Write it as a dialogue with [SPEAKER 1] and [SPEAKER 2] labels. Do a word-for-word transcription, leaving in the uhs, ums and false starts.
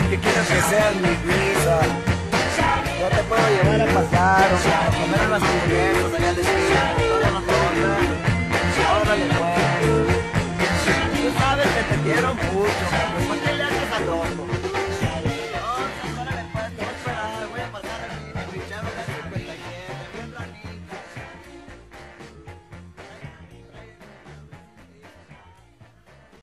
[SPEAKER 1] que quiero que seas mi brisa. Yo te puedo llevar a pasar, o sea, a comer unas hamburguesas allá al estilo. Todo no importa. Órale pues. Tú sabes que te quiero mucho,